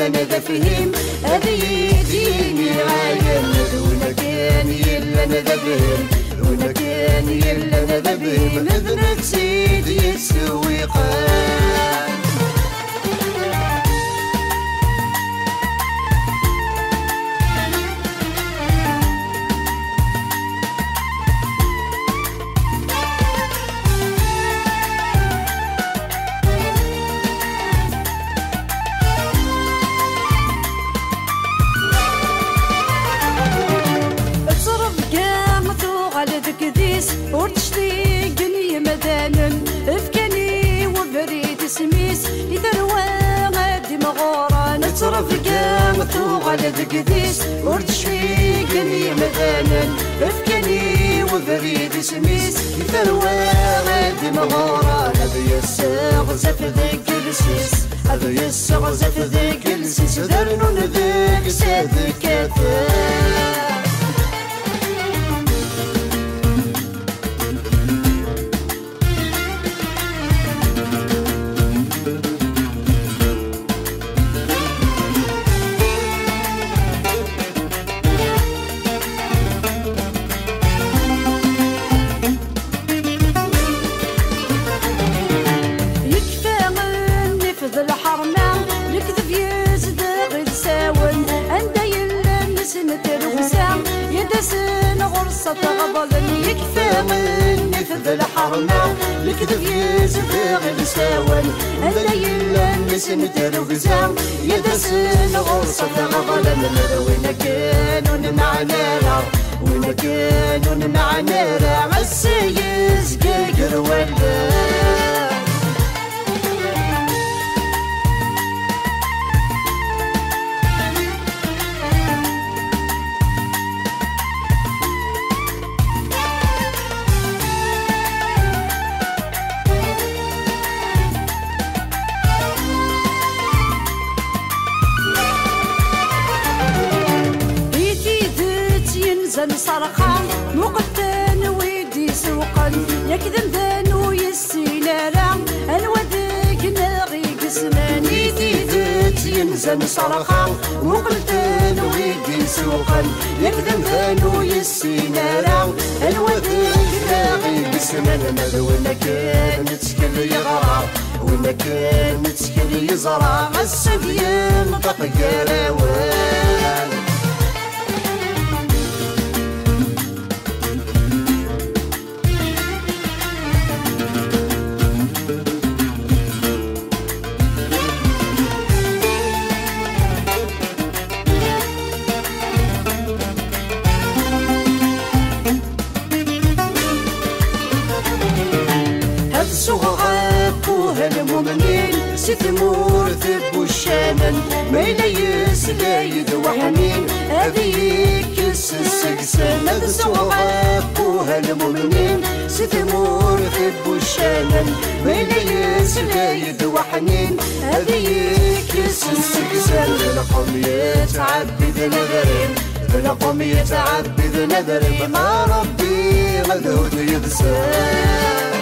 يلا ندفهم هذه ديني عالم ولا كان يلا ندفهم ولا كان يلا ندفهم ابنة سيدي السويقان ورتشتيقني مدانا افكاني وبريد سميس لثروة غادي مغورة نترفقا مثوغ على دقديس ورتشتيقني مدانا افكاني وبريد سميس لثروة غادي مغورة هذا يسغزف ذاك السيس هذا يسغزف ذاك السيس درنون ذاك ساد كثار الكذب يزدغ الساون عند يلمس نتروسا يدسن غرصة غضب يكفى من نفذ الحرمة الكذب يزدغ الساون عند يلمس نتروسا يدسن غرصة غضب وين كانوا معنا وين كانوا معنا عالسيز قاقر ولا صرخا مقتن ويدي سوقا يكذب ذنو يسينارا الودك ناغي قسمان يدي ذات ينزل صرخا مقتن ويدي سوقا يكذب ذنو يسينارا الودك ناغي قسمان ماذا ولا كان تسكل يغرى ولا كان تسكل يزرع السبيان طق راوان المؤمنين ستمور ثب الشامن ما يليس لا يدوحنين هذيك السكسان هذا عابوها المؤمنين ستمور ثب الشامن ما يليس لا يدوحنين هذيك السكسان لقم يتعبد نذرين لقم يتعبد نذرين ما ربي غدود يغسل